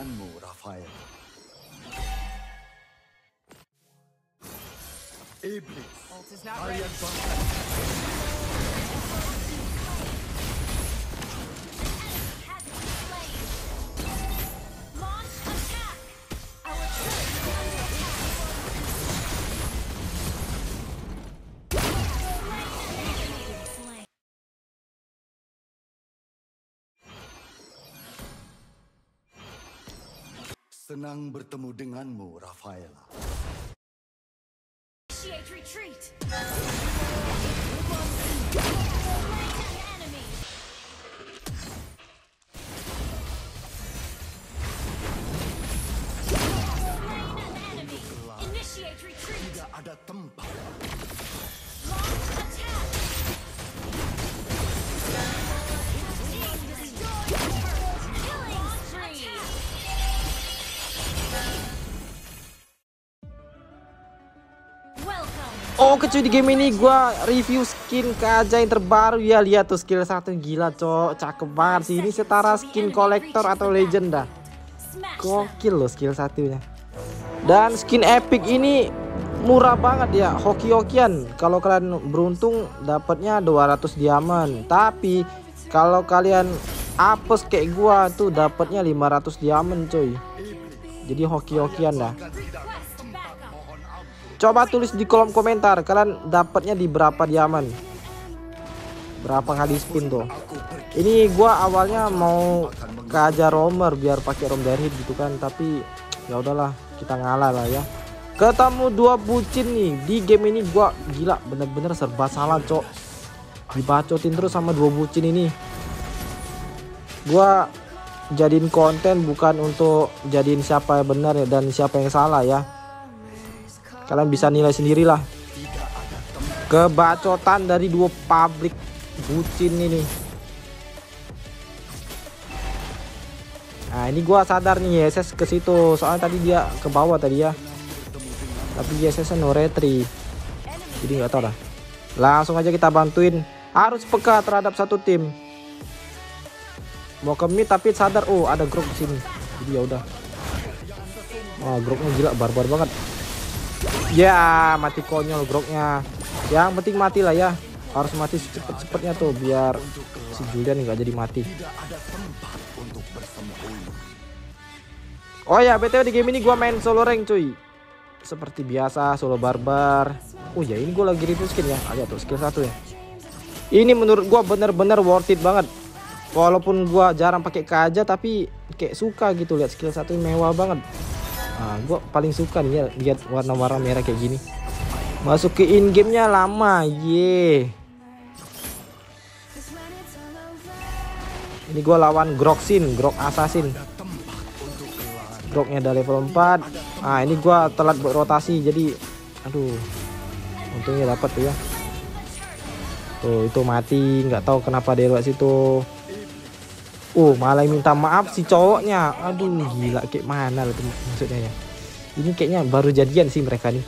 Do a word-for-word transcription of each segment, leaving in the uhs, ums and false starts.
denganmu, Rafael. Iblis, kalian bangsa. Senang bertemu denganmu, Rafaela. Initiate retreat. Initiate retreat. Tidak ada tempat. Launch attack. Team destroy turret. Killing spree. Oke cuy, di game ini gua review skin Kaja yang terbaru ya. Lihat tuh skill satu, gila cok, cakep banget sih. Ini setara skin kolektor atau legend dah. Gokil loh skill satunya. Dan skin epic ini murah banget ya, hoki-hokian. Kalau kalian beruntung dapatnya dua ratus diamond. Tapi kalau kalian apes kayak gua tuh dapatnya lima ratus diamond cuy. Jadi hoki-hokian dah. Coba tulis di kolom komentar kalian dapatnya di berapa diamond, berapa kali spin tuh. Ini gua awalnya mau Kaja roamer biar pakai rom dari hit gitu kan, tapi ya udahlah kita ngalah lah ya. Ketemu dua bucin nih di game ini, gua gila bener-bener serba salah cok, dibacotin terus sama dua bucin ini. Gua jadiin konten bukan untuk jadiin siapa yang benar ya dan siapa yang salah ya. Kalian bisa nilai sendirilah kebacotan dari dua public bucin ini. Nah ini gua sadar nih Y S S ke situ, soalnya tadi dia ke bawah tadi ya, tapi Y S S no retry, jadi nggak tahu lah. Langsung aja kita bantuin, harus peka terhadap satu tim. Mau ke mid tapi sadar, oh ada grup di sini, jadi ya udah. Wah grupnya gila, barbar banget. Ya mati konyol groknya. Yang penting mati lah ya. Harus mati cepet-cepetnya tuh biar si Julian nggak jadi mati. Oh ya B T W di game ini gua main solo rank cuy. Seperti biasa solo barbar. Oh ya ini gua lagi review skin ya. Ada tuh skill satu ya. Ini menurut gua bener-bener worth it banget. Walaupun gua jarang pakai Kaja tapi kayak suka gitu lihat skill satu mewah banget. Nah, gue paling suka nih ya lihat warna-warna merah kayak gini. Masuk ke in gamenya lama, ye. Ini gue lawan Groxin, Grok Assassin. Groknya udah level empat. Nah ini gue telat buat rotasi jadi, aduh, untungnya dapat tuh ya. Tuh itu mati, nggak tahu kenapa dia lewat situ. Oh malah minta maaf si cowoknya. Aduh gila, kayak mana lah itu maksudnya ya. Ini kayaknya baru jadian sih mereka nih.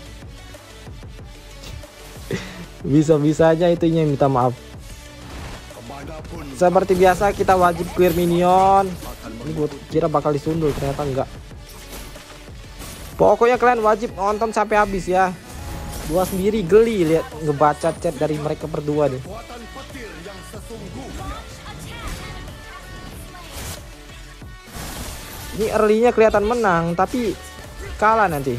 Bisa-bisanya itunya minta maaf. Seperti biasa kita wajib clear minion. Ini gue kira bakal disundul, ternyata enggak. Pokoknya kalian wajib nonton sampai habis ya. Gua sendiri geli lihat ngebaca chat dari mereka berdua nih. Ini early-nya kelihatan menang tapi kalah nanti.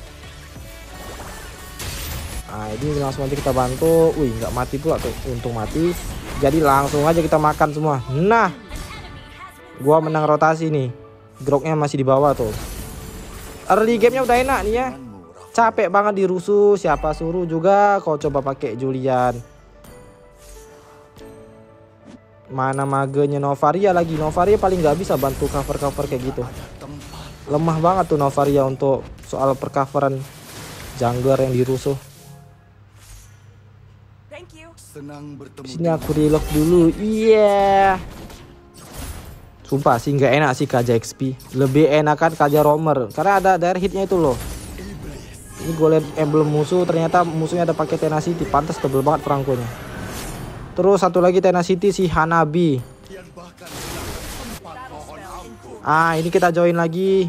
Nah ini langsung aja kita bantu. Wih nggak mati pula tuh, untung mati. Jadi langsung aja kita makan semua. Nah gua menang rotasi nih. Groknya masih di bawah tuh. Early gamenya udah enak nih ya. Capek banget dirusuh, siapa suruh juga kau coba pakai Julian. Mana magenya Novaria lagi. Novaria paling nggak bisa bantu cover-cover kayak gitu. Lemah banget tuh Novaria untuk soal percoveran jungler yang dirusuh. Sini aku reload dulu. Iya yeah. Sumpah sih nggak enak sih Kaja X P. Lebih enakan Kaja roamer karena ada dare hitnya itu loh. Ini gue liat emblem musuh, ternyata musuhnya ada pakai tenacity, pantas tebel banget perangkonya. Terus satu lagi tenacity si Hanabi. Ah, ini kita join lagi.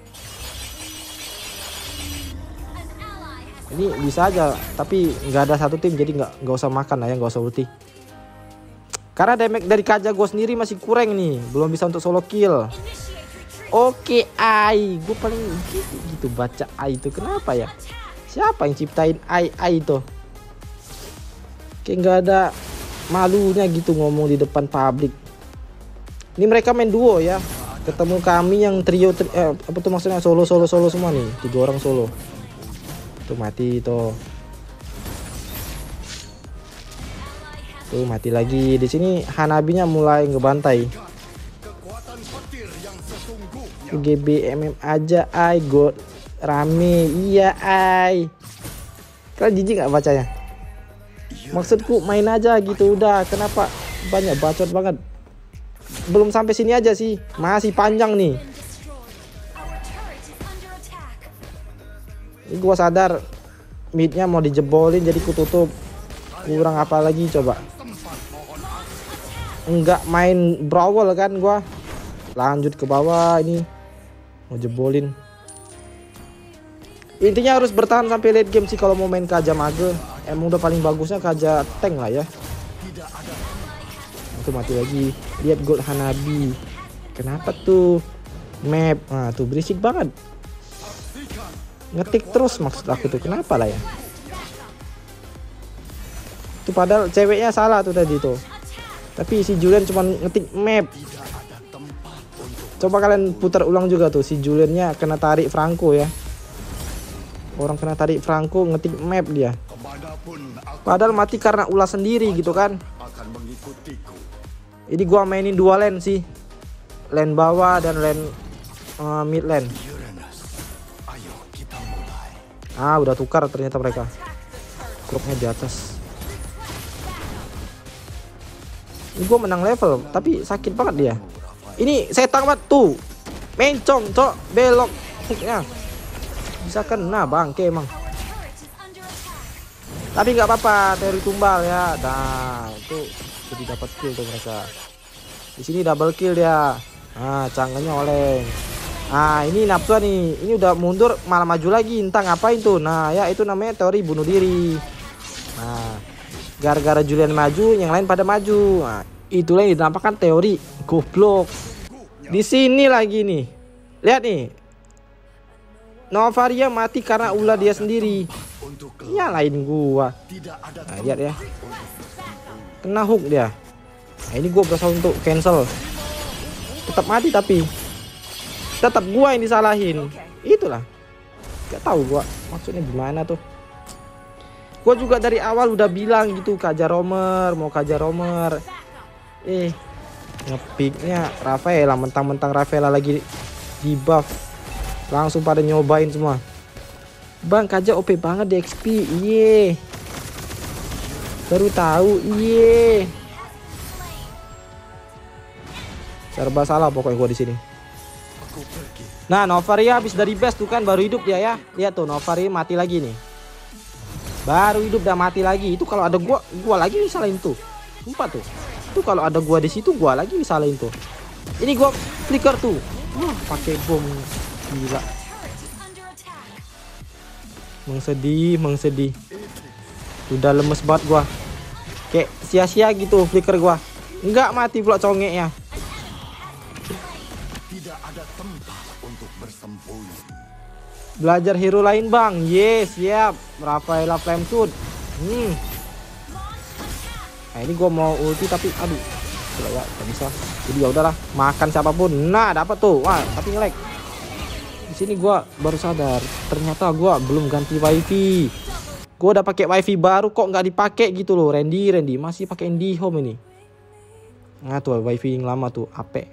Ini bisa aja, tapi nggak ada satu tim jadi nggak nggak usah makan lah ya, nggak usah ulti. Karena damage dari Kaja gue sendiri masih kurang nih, belum bisa untuk solo kill. Oke, Ai, gue paling gitu, gitu baca Ai itu kenapa ya? Siapa yang ciptain Ai Ai itu? Kayak nggak ada malunya gitu ngomong di depan publik. Ini mereka main duo ya, ketemu kami yang trio, tri, eh, apa tuh maksudnya solo solo solo semua nih, tiga orang solo. Tuh mati tuh. Tuh mati lagi. Di sini Hanabinya mulai ngebantai. G B M M aja ay go rame. Iya ay. Kalian jijik gak bacanya? Maksudku main aja gitu udah. Kenapa banyak bacot banget? Belum sampai sini aja sih. Masih panjang nih. Ini gua sadar midnya mau dijebolin jadi kututup. Kurang apa lagi coba? Enggak main brawl kan gua. Lanjut ke bawah ini. Mau jebolin. Intinya harus bertahan sampai late game sih kalau mau main Kaja Mage. Emang udah paling bagusnya Kaja tank lah ya. Itu mati lagi. Lihat gold Hanabi. Kenapa tuh? Map. Nah, tuh berisik banget. Ngetik terus maksud aku tuh, kenapa lah ya? Itu padahal ceweknya salah tuh tadi tuh. Tapi si Julian cuma ngetik map. Coba kalian putar ulang juga tuh, si Juliannya kena tarik Franco ya. Orang kena tarik Franco ngetik map dia. Padahal mati karena ulah sendiri gitu kan. Ini gua mainin dua lane sih. Lane bawah dan lane uh, mid lane. Ah, udah tukar ternyata mereka. Grupnya di atas. Ini gue menang level, tapi sakit banget dia. Ini setan banget tuh. Mencong, cok, belok hooknya. Bisa kena bangke emang. Tapi nggak apa-apa, teori tumbal ya. Nah, itu jadi dapat kill tuh mereka. Di sini double kill dia. Nah, canggahnya oleng. Nah ini Napsa nih, ini udah mundur malah maju lagi, entah ngapain tuh. Nah ya itu namanya teori bunuh diri. Nah gara-gara Julian maju, yang lain pada maju. Nah, itulah yang dinampakkan teori goblok. Di sini lagi nih, lihat nih, Novaria mati karena ulah dia sendiri. Nyalain gua. Nah lihat ya, kena hook dia. Nah ini gua berusaha untuk cancel, tetap mati tapi. Tetap gua yang disalahin. Itulah. Gak tahu gua maksudnya gimana tuh. Gua juga dari awal udah bilang gitu Kaja roamer, mau Kaja roamer. Eh, ngepicknya Rafaela, mentang-mentang Rafaela lagi di buff. Langsung pada nyobain semua. Bang, Kaja O P banget di X P. Iye. Baru tahu, iye. Serba salah pokoknya gua di sini. Nah, Novaria habis dari base tuh kan baru hidup dia ya. Lihat tuh Novaria mati lagi nih. Baru hidup dan mati lagi. Itu kalau ada gua, gua lagi disalahin tuh. Empat tuh. Itu kalau ada gua di situ gua lagi disalahin tuh. Ini gua flicker tuh. Wah, pakai bom. Gila. Mengsedih, mengsedih. Udah lemes banget gua. Kayak sia-sia gitu flicker gua. Enggak mati pula congeknya. Tidak ada tempat untuk bersembunyi. Belajar hero lain bang. Yes, siap. Rafaela Flame Shoot. Hmm. Nah ini gue mau ulti tapi aduh. Gila ya, gak bisa. Jadi ya udahlah, makan siapapun. Nah, dapat tuh. Wah, tapi nge-lag. Di sini gue baru sadar, ternyata gue belum ganti wifi. Gue udah pakai wifi baru kok nggak dipakai gitu loh. Randy, Randy masih pakai IndiHome ini. Nah tuh wifi yang lama tuh, A P.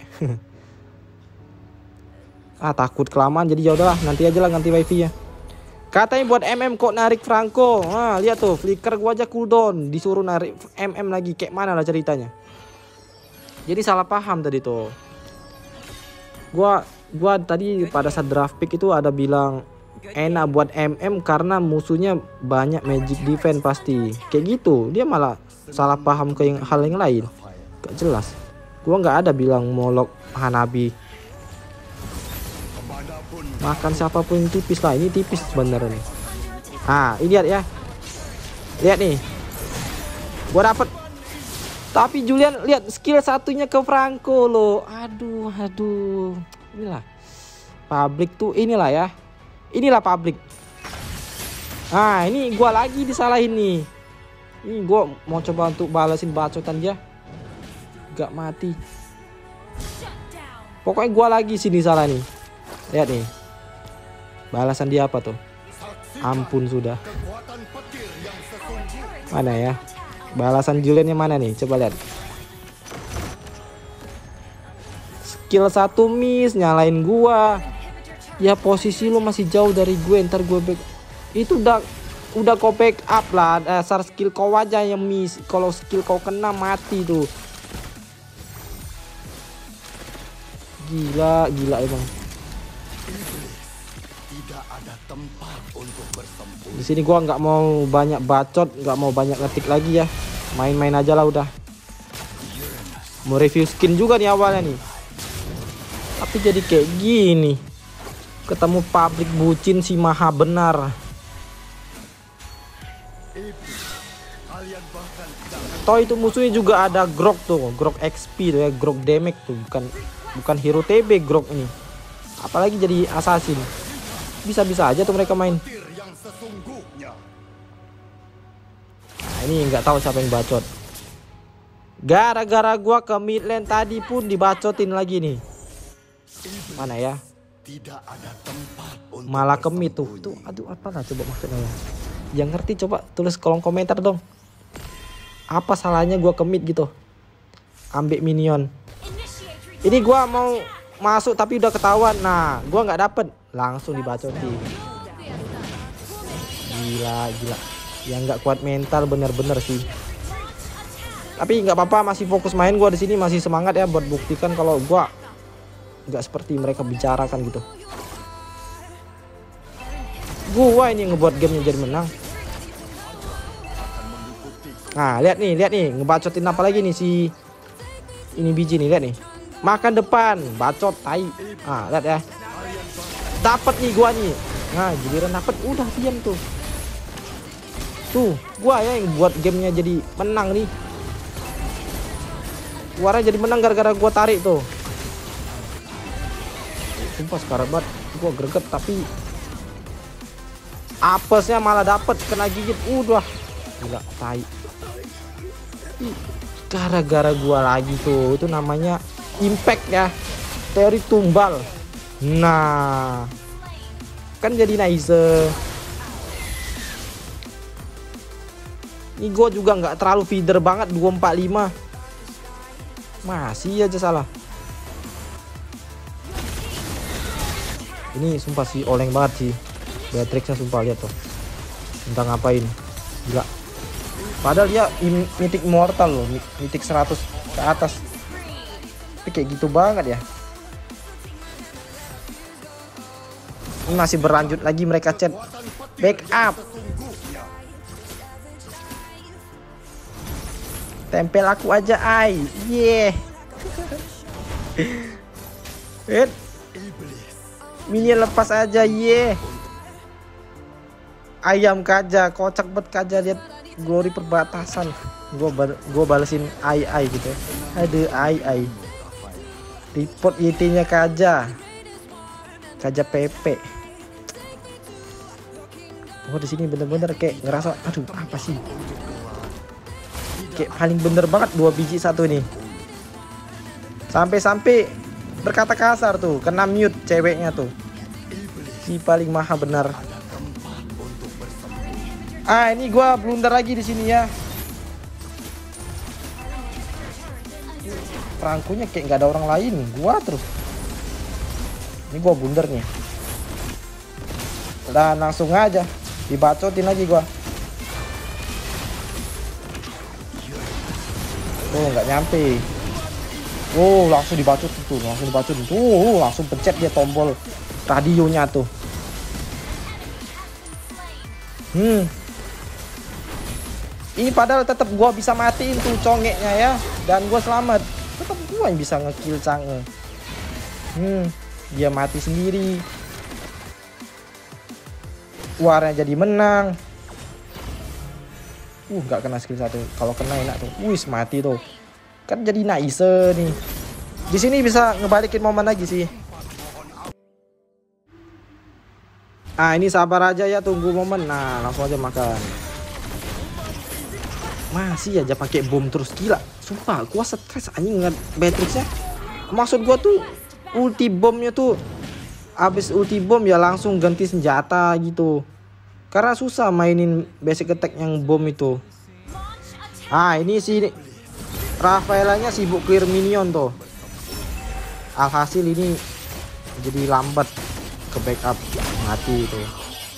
Ah takut kelamaan jadi ya udahlah nanti aja lah ganti wifi ya. Katanya buat M M kok narik Franco. Nah lihat tuh flicker gua aja cooldown disuruh narik M M lagi, kayak mana lah ceritanya. Jadi salah paham tadi tuh. Gua gua tadi pada saat draft pick itu ada bilang enak buat M M karena musuhnya banyak magic defense pasti. Kayak gitu. Dia malah salah paham ke yang, hal yang lain. Gak jelas. Gua nggak ada bilang molok Hanabi. Makan siapapun yang tipis lah. Ini tipis sebenarnya nih. Ah, ini lihat ya. Lihat nih. Gua dapet. Tapi Julian lihat skill satunya ke Franco loh. Aduh, aduh. Inilah. Public tuh inilah ya. Inilah public. Nah, ini gua lagi disalahin nih. Ini gua mau coba untuk balasin bacotan dia. Gak mati. Pokoknya gua lagi sini salah nih. Lihat nih. Balasan dia apa tuh? Ampun sudah. Mana ya? Balasan Julian yang mana nih? Coba lihat. Skill satu miss, nyalain gua. Ya posisi lu masih jauh dari gue. Ntar gue back. Itu udah udah kau back up lah. Dasar skill kau aja yang miss. Kalau skill kau kena mati tuh. Gila, gila emang. Tidak ada tempat untuk bersembunyi. Di sini gua nggak mau banyak bacot, nggak mau banyak ngetik lagi ya. Main-main aja lah udah. Mau review skin juga nih awalnya nih. Tapi jadi kayak gini. Ketemu public bucin si maha benar. Toh itu musuhnya juga ada grok tuh, grok X P tuh ya, grok damage tuh, bukan bukan hero T B grok ini. Apalagi jadi assassin. Bisa-bisa aja tuh mereka main. Nah, ini nggak tahu siapa yang bacot. Gara-gara gua ke mid lane tadi pun dibacotin lagi nih. Mana ya? Tidak ada tempat untuk Malah ke mid tuh. Tuh aduh apalah coba maksudnya ya. Yang ngerti coba tulis kolom komentar dong. Apa salahnya gua ke mid gitu? Ambil minion. Ini gua mau masuk tapi udah ketahuan. Nah, gua nggak dapet, langsung dibacotin. Gila, gila. Yang nggak kuat mental bener-bener sih. Tapi nggak apa-apa, masih fokus main. Gua di sini masih semangat ya buat buktikan kalau gua nggak seperti mereka bicarakan gitu. Gua ini ngebuat gamenya jadi menang. Nah, lihat nih, lihat nih, ngebacotin apa lagi nih si ini biji nih, lihat nih. Makan depan, bacot tai. Ah, lihat ya. Dapat nih gua nih. Nah, giliran dapat udah diam tuh. Tuh, gua ya yang buat gamenya jadi menang nih. Suara jadi menang gara-gara gua tarik tuh. Sumpah sekarang banget gua greget tapi apesnya malah dapat kena gigit. Udah. Gila, tai. Gara-gara gua lagi tuh, itu namanya impact ya, teori tumbal. Nah, kan jadi nice. Ini gue juga nggak terlalu feeder banget dua empat lima. Masih aja salah. Ini sumpah sih oleng banget sih. Beatrixnya sumpah, lihat tuh. Entah ngapain. Gila. Padahal dia mythic mortal loh, mythic seratus ke atas. Tapi kayak gitu banget ya. Ini masih berlanjut lagi mereka chat. Backup. Tempel aku aja ay. Yeah. Wait. Minion lepas aja yeah. Ayam kaja, kocak bet kaja, lihat glory perbatasan. Gue gue balesin ai ai gitu. Aduh ai ai. Report Y T-nya kaja. Kaja P P. Oh di sini bener-bener kayak ngerasa aduh apa sih? Kayak paling bener banget dua biji satu ini. Sampai-sampai berkata kasar tuh, kena mute ceweknya tuh. Si paling maha benar. Ah, ini gua blunder lagi di sini ya. Rangkunya kayak nggak ada orang lain, gua terus. Ini gua blunder nih. Dan langsung aja dibacotin lagi gua. Oh, nggak nyampe. Oh, langsung dibacot tuh, langsung dibacot tuh. Oh, langsung pencet dia tombol radionya tuh. Hmm. Ini padahal tetap gua bisa matiin tuh congeknya ya, dan gua selamat. Tetap gua yang bisa ngekill Cange. Hmm, dia mati sendiri. warnya jadi menang. Uh, nggak kena skill satu. Kalau kena enak tuh. Wih, mati tuh. Kan jadi nice nih. Di sini bisa ngebalikin momen lagi sih. Ah, ini sabar aja ya, tunggu momen. Nah, langsung aja makan. Masih aja pakai bom terus, gila. Sumpah, gua stres anjing ngeliat Beatrix ya. Maksud gua tuh ulti bomnya tuh abis ulti bom ya langsung ganti senjata gitu. Karena susah mainin basic attack yang bom itu. Ah, ini si Rafaelanya sibuk clear minion tuh. Alhasil ini jadi lambat ke backup, mati itu.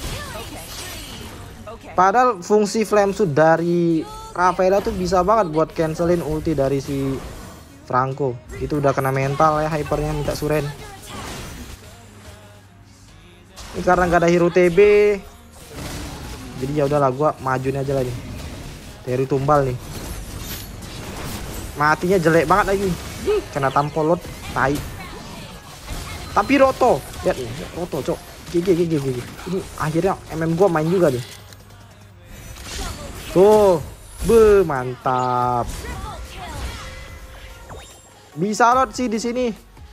Padahal fungsi flame shoot dari Rafaela tuh bisa banget buat cancelin ulti dari si Franco. Itu udah kena mental ya hypernya, minta suren. Ini karena nggak ada hero T B, jadi ya udahlah, gua majuin aja lagi. Terry tumbal nih, matinya jelek banget lagi, kena tampolot, tai. Tapi Roto, lihat nih, Roto cok, G G G G G G. Ini akhirnya M M gua main juga nih. Tuh, be mantap. Bisa lot sih di sini.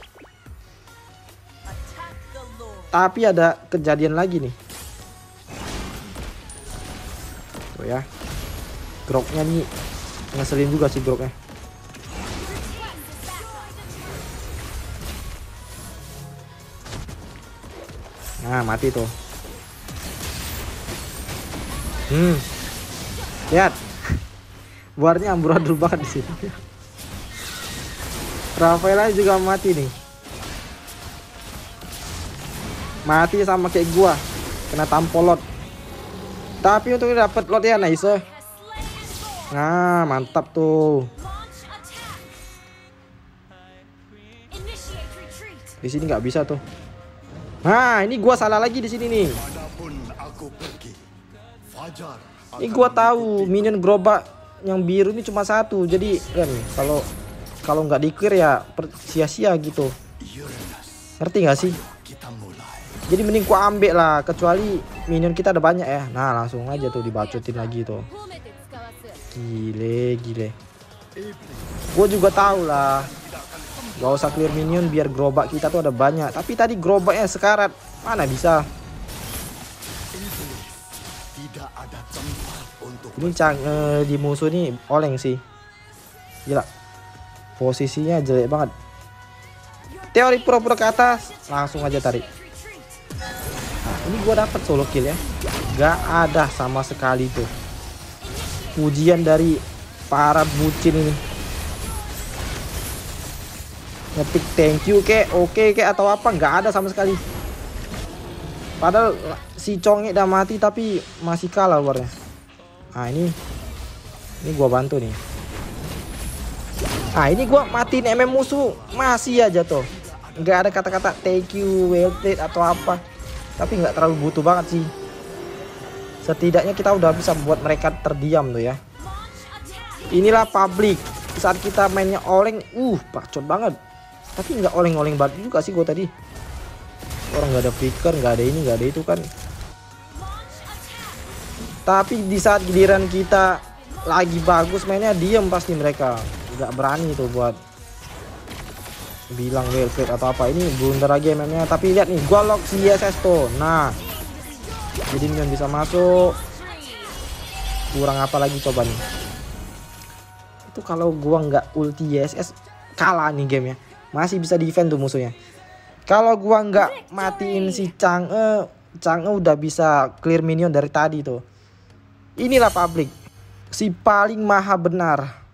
Tapi ada kejadian lagi nih. Tuh ya. Groknya nih ngeselin juga sih groknya. Nah, mati tuh. Hmm. Lihat. Warnya amburadul banget di sini. Rafaela juga mati nih. Mati sama kayak gua, kena tampolot. Tapi untuk dapat lot ya nice. Nah, mantap tuh. Di sini nggak bisa tuh. Nah, ini gua salah lagi di sini nih. Ini gua tahu minion gerobak yang biru ini cuma satu. Jadi kan kalau kalau nggak di clear ya sia-sia gitu. Ngerti nggak sih? Jadi mending gua ambil lah, kecuali minion kita ada banyak ya. Nah, langsung aja tuh dibacotin lagi tuh. Gile, gile. Gue juga tahu lah. Gak usah clear minion biar gerobak kita tuh ada banyak. Tapi tadi gerobaknya sekarat, mana bisa? Ini cang eh, di musuh nih oleng sih. Gila. Posisinya jelek banget. Teori pura-pura ke atas, langsung aja tarik. Nah, ini gua dapat solo kill ya. Gak ada sama sekali tuh. Pujian dari para bucin ini. Ngetik thank you kek, oke okay, kek atau apa, nggak ada sama sekali. Padahal si Conge udah mati tapi masih kalah warnya. Nah ini, ini gua bantu nih. Nah ini gua matiin M M musuh masih aja tuh. Nggak ada kata-kata thank you, well played atau apa. Tapi nggak terlalu butuh banget sih. Setidaknya kita udah bisa buat mereka terdiam tuh ya. Inilah public. Saat kita mainnya oleng, uh, bacot banget. Tapi nggak oleng-oleng banget juga sih gue tadi. Orang nggak ada flicker, nggak ada ini, nggak ada itu kan. Tapi di saat giliran kita lagi bagus mainnya, diem pasti mereka. Nggak berani tuh buat bilang well played atau apa. Ini blunder lagi mainnya. Tapi lihat nih, gua lock si Y S S tuh. Nah, jadi minion bisa masuk. Kurang apa lagi coba nih. Itu kalau gua nggak ulti Y S S kalah nih gamenya. Masih bisa defend tuh musuhnya. Kalau gua nggak matiin si Chang'e, Chang'e udah bisa clear minion dari tadi tuh. Inilah public, si paling maha benar.